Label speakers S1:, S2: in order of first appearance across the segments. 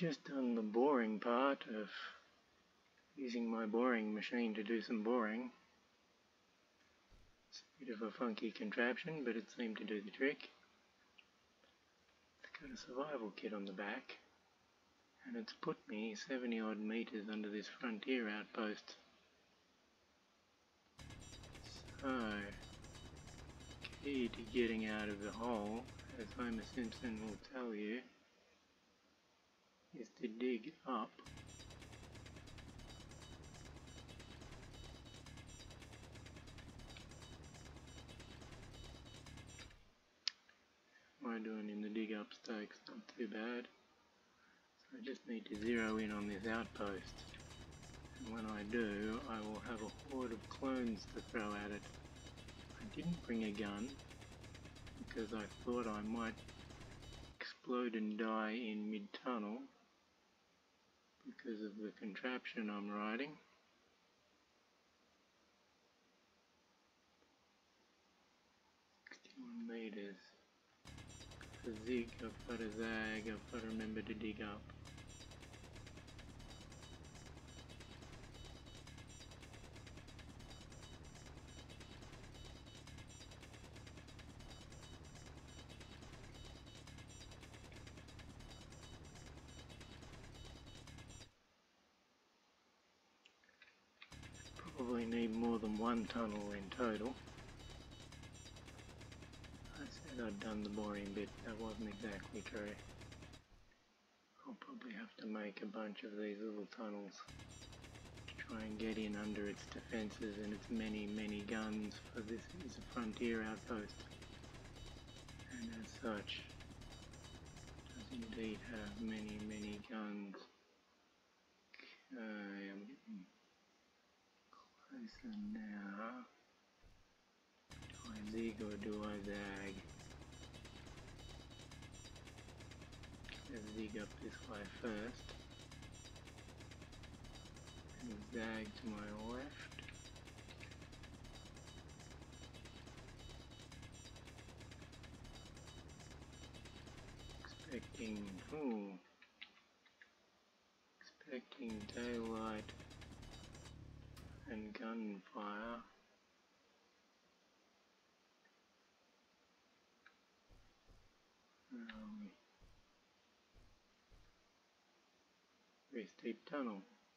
S1: just done the boring part of using my boring machine to do some boring. It's a bit of a funky contraption, but it seemed to do the trick. It's got a survival kit on the back, and it's put me 70 odd meters under this Frontier Outpost. So, key to getting out of the hole, as Homer Simpson will tell you, is to dig up. What am I doing in the dig up stakes? Not too bad. So I just need to zero in on this outpost. And when I do, I will have a horde of clones to throw at it. I didn't bring a gun because I thought I might explode and die in mid-tunnel because of the contraption I'm riding. Meters. A zig, I've got a zag, I've got to remember to dig up. Probably need more than one tunnel in total. I said I'd done the boring bit, that wasn't exactly true. I'll probably have to make a bunch of these little tunnels to try and get in under its defences and its many guns, for this is a Frontier Outpost, and as such does indeed have many guns. Okay, I'm getting closer now. Do I zig or do I zag? Let's zig up this way first, and zag to my left. Expecting daylight and gunfire. Very steep tunnel.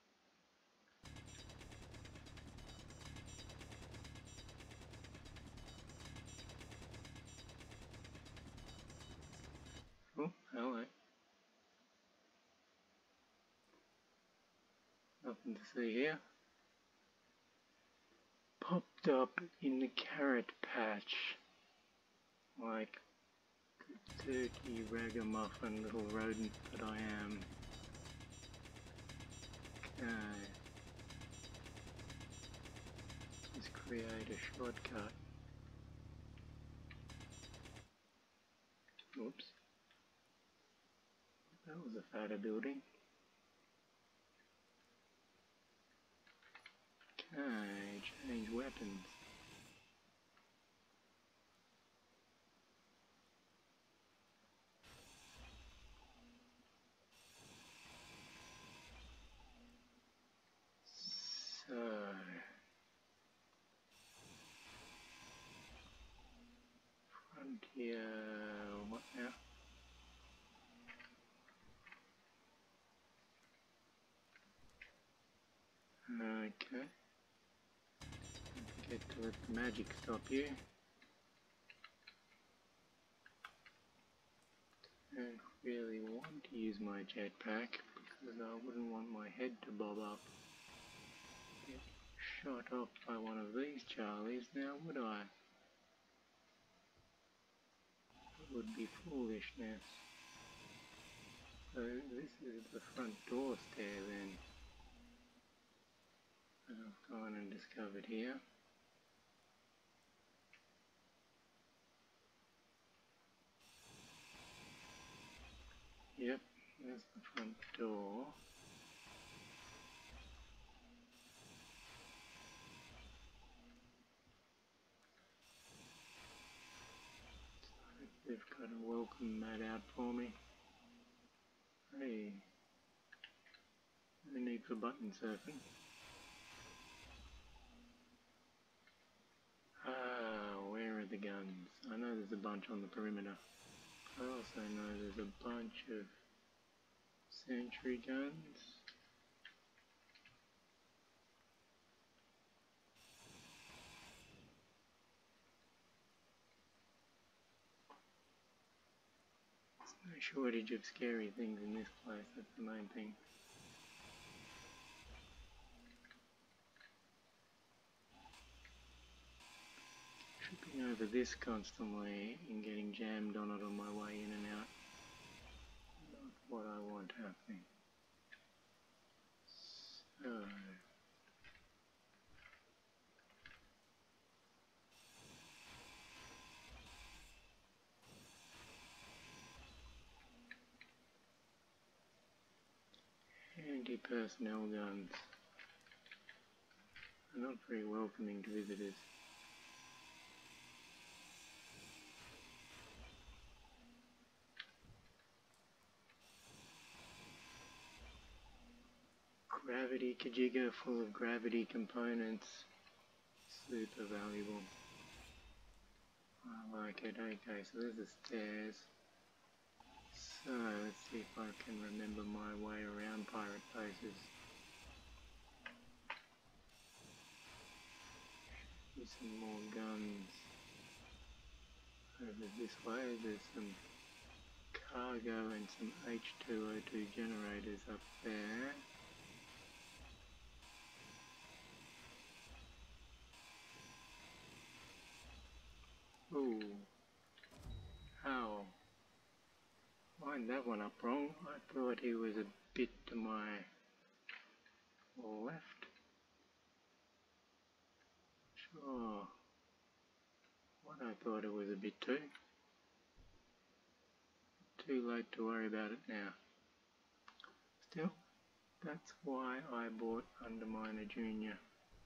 S1: Oh, hello. Nothing to see here. Popped up in the carrot patch like the turkey ragamuffin little rodent that I am. Okay. Let's create a shortcut. Oops. That was a fatter building. Okay, change weapons. So, Frontier, what now? Okay. Don't forget to let the magic stop you. Don't really want to use my jetpack because I wouldn't want my head to bob up. Get shot off by one of these Charlies now, would I? It would be foolishness. So this is the front door stair then that I've gone and discovered here. Yep, there's the front door. They've got a welcome mat out for me. Hey, No need for button surfing. Where are the guns? I know there's a bunch on the perimeter. I also know there's a bunch of sentry guns. There's no shortage of scary things in this place, that's the main thing. Tripping over this constantly and getting jammed on it on my way in and out. Not what I want happening. So... anti-personnel guns are not very welcoming to visitors. Gravity Kajiga full of gravity components. Super valuable. I like it. Okay, so there's the stairs. So let's see if I can remember my way around pirate bases. There's some more guns. Over this way there's some cargo and some H2O2 generators up there. Ooh. Ow. Lined that one up wrong. I thought he was a bit to my left. Sure. What I thought it was a bit too. Too late to worry about it now. Still, that's why I bought Underminer Jnr.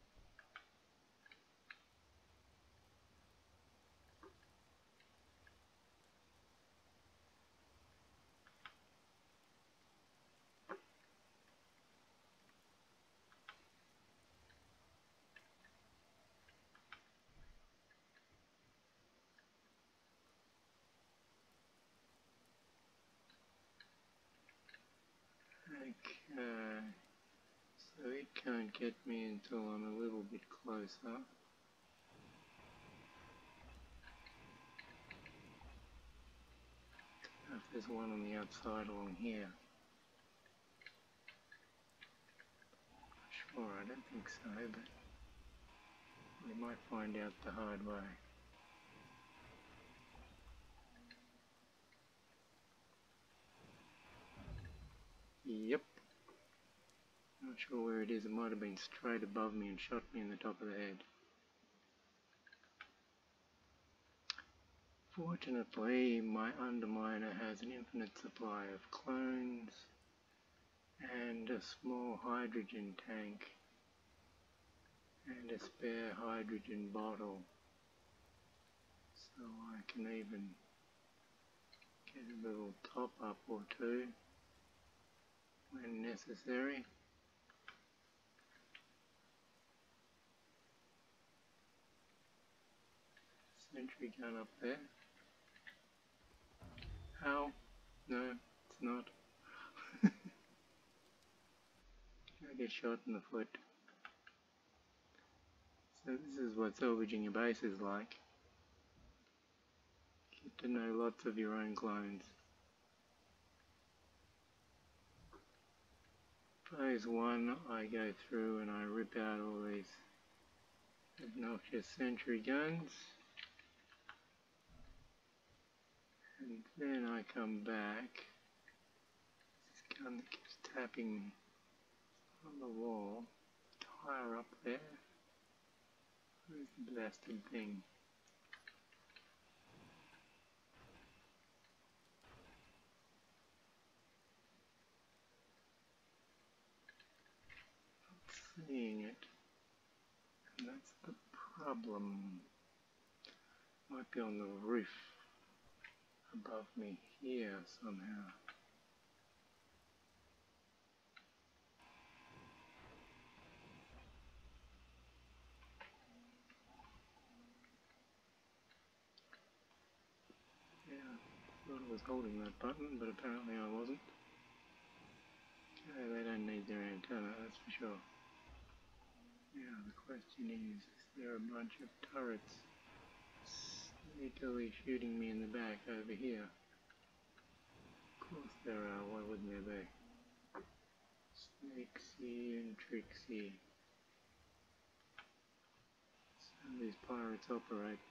S1: Okay, so it can't get me until I'm a little bit closer. If there's one on the outside along here. Sure, I don't think so, but we might find out the hard way. Yep. Not sure where it is. It might have been straight above me and shot me in the top of the head. Fortunately, my Underminer has an infinite supply of clones and a small hydrogen tank and a spare hydrogen bottle, so I can even get a little top up or two when necessary. Sentry gun up there. Ow. No, it's not. I get shot in the foot. So this is what salvaging a base is like. Get to know lots of your own clones. Phase 1, I go through and I rip out all these obnoxious sentry guns. And then I come back. This gun that keeps tapping me on the wall. Tire up there. Where's the blasted thing? Not seeing it. And that's the problem. Might be on the roof above me here somehow. Thought I was holding that button, but apparently I wasn't. Okay, they don't need their antenna, that's for sure. Now the question is there a bunch of turrets sneakily shooting me in the back over here? Of course there are, why wouldn't there be? Snakesy and tricksy. So these pirates operate.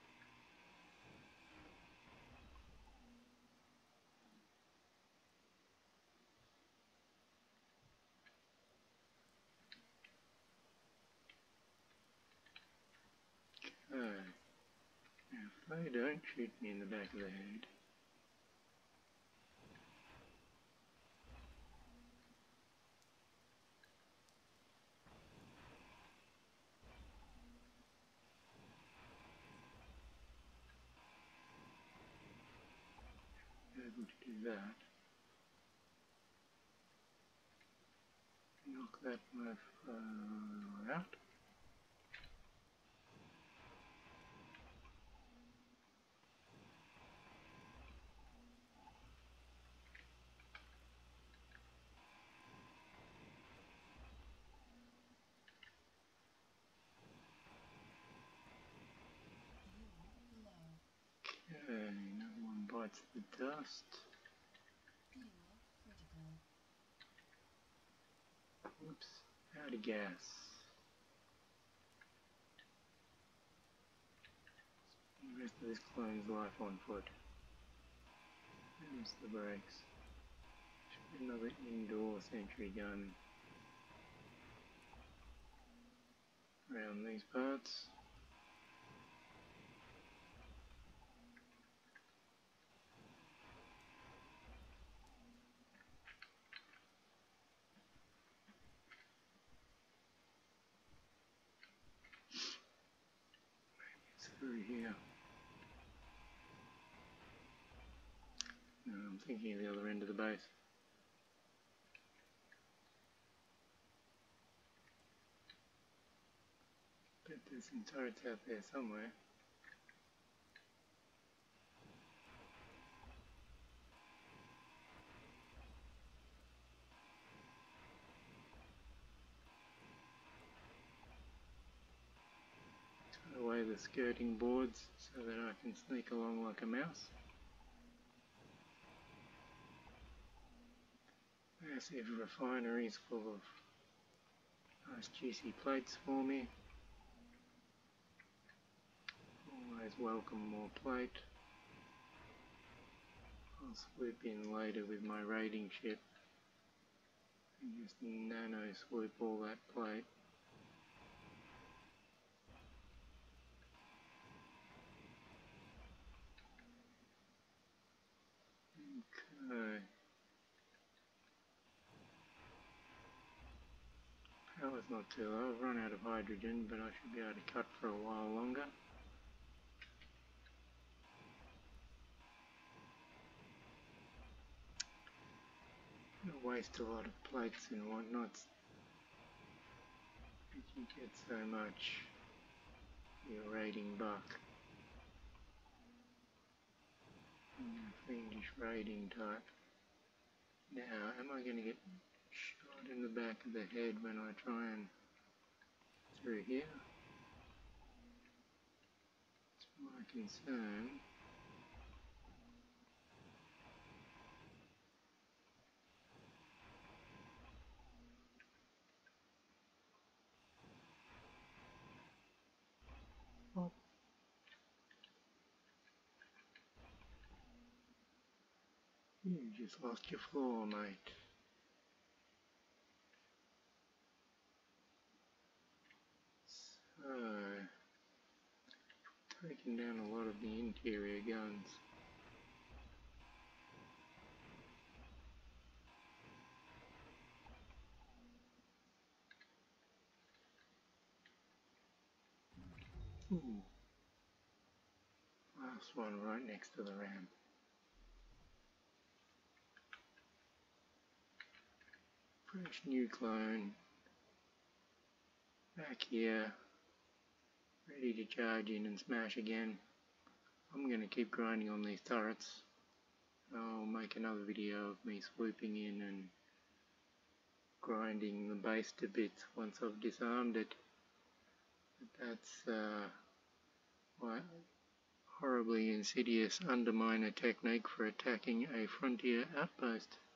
S1: Okay. Now if they don't shoot me in the back of the head, able to do that. Knock that mofo out. Okay, another one bites the dust. Whoops, out of gas. The rest of this clone's life on foot. There's the brakes. Should be another indoor sentry gun around these parts. Through here. No, I'm thinking of the other end of the base. Bet there's some turrets out there somewhere. Turn away the skirting boards so that I can sneak along like a mouse. Massive refineries full of nice juicy plates for me. Always welcome more plate. I'll swoop in later with my raiding ship and just nano swoop all that plate. Okay. Power's not too low. I've run out of hydrogen, but I should be able to cut for a while longer. Gonna waste a lot of plates and whatnots, but you get so much for your raiding buck. You're a fiendish raiding type. Now, am I going to get shot in the back of the head when I try and through here? That's my concern. Oh. You just lost your floor, mate. So, taking down a lot of the interior guns. Ooh. Last one right next to the ram. Fresh new clone. Back here. Ready to charge in and smash again. I'm going to keep grinding on these turrets. I'll make another video of me swooping in and grinding the base to bits once I've disarmed it. But that's my horribly insidious underminer technique for attacking a Frontier Outpost.